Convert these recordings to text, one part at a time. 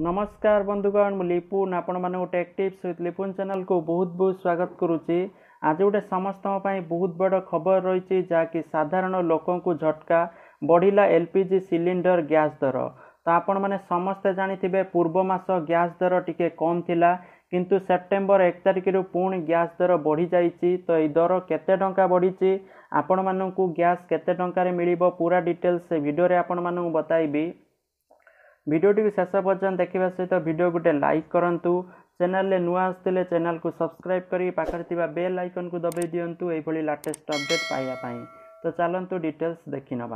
नमस्कार बंधुगण मु लिपुन आपण मानक tech tips with Lipun channel को बहुत बहुत स्वागत करुच्ची। आज गोटे समस्त बहुत बड़ खबर रही जहाँकि साधारण लोकों को झटका बढ़िला एलपीजी सिलिंडर गैस दर। तो आपण माने समस्ते जानिथिबे पूर्व मास गैस दर टिके कम थिला किंतु सेप्टेम्बर 1 तारिख रु पुणी गैस दर बढ़ी जाइछि। तो ये दर केते टंका बढ़ी आपण मानकू गैस केते टंका रे मिलिबो पूरा डिटेल्स से वीडियो रे आपण मानकू बताइबी। वीडियोटी शेष पर्यटन देखा सहित वीडियो गोटे लाइक करूँ। चैनल रे नुआ आसते चैनल को सब्सक्राइब करी पाखरे थिबा बेल आइकन को दबाई दियंतु एभली लेटेस्ट अपडेट पाइबा पई। तो चलंतु डिटेल्स देखि नबा।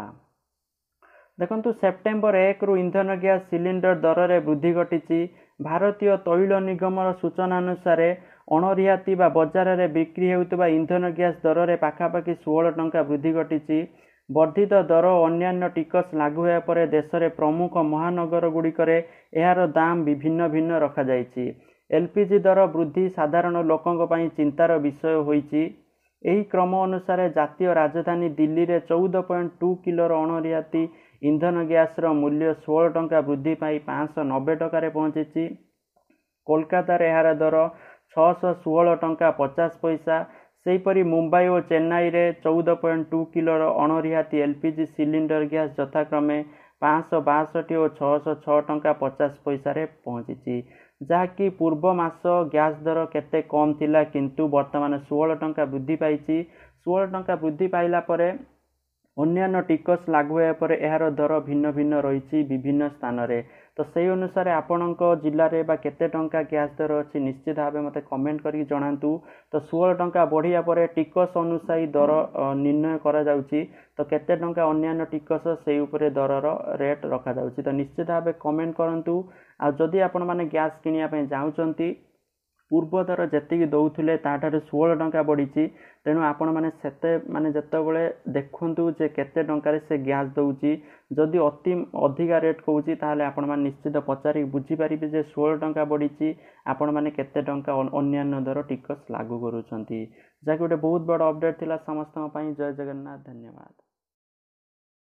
देखंतु सेप्टेम्बर 1 रु इंधन गैस सिलिंडर दर रे वृद्धि घटी। भारतीय तैल निगम सूचना अनुसार अणरिहाती बा बजार रे बिक्री हेउतबा इंधन गैस दर रे पाखापाखि 16 टंका वृद्धि घटी। वर्धित दर अन्यान्य टिकस लागू होया परे देश रे प्रमुख महानगर गुड़िकरे एहार दाम भिन्न भिन्न रखा जाइछि। एलपीजी दर वृद्धि साधारण लोकंक पई चिंतार विषय होइछि। एही क्रम अनुसार जातीय राजधानी दिल्ली रे 14.2 किलो अणरिहाती इंधन गैस रो मूल्य 16 टंका वृद्धि पाई 590 टका रे पहुंची। कोलकाता रे एहार दर 616 टंका 50 पैसा। सेहीपरि मुंबई और चेन्नई रे 14.2 किलो अणरिहाती एलपीजी सिलिंडर गैस यथाक्रमे 562 और 606 टंका 50 पैसा रे पहुंची। जहाँकि पूर्व मास गैस दर केते कम थिला किंतु वर्तमान 16 टंका वृद्धि पाई। 16 टंका वृद्धि पाइला परे अन्यान्य टिकस लागू होया परे एहार दर भिन्न भिन्न रही विभिन्न स्थान रे। तो सही अनुसार आपणक जिले में बा केते टंका गैस दर अच्छी निश्चित भाव मते कमेंट करके जणातु। तो 16 टंका बढ़िया परे टिकस अनुसार दर निर्णय करा जाउची। तो केते टंका अन्यान्य टिकस से उपरे दरर रेट रखा जाउची। तो निश्चित भाव कमेंट करंतु। आ जदि आपण माने गैस किनिया पय जाउचंती पूर्व दर जेतिकी दौले ताठार 16 टंका बढ़ी। तेणु आपण मैंने सेते माने जेतेबेले देखंतु जे केते टंका से गैस दउची। जदि अति अधिका रेट कहूची ताहले आपण माने निश्चित पचारि बुझी परिबे जे 16 टंका बढ़ी आपण माने केते टंका अन्यान्य दर टिकस लागू करूछंती। जा गोटे बहुत बड़ अपडेट थिला समस्त पई। जय जगन्नाथ, धन्यवाद।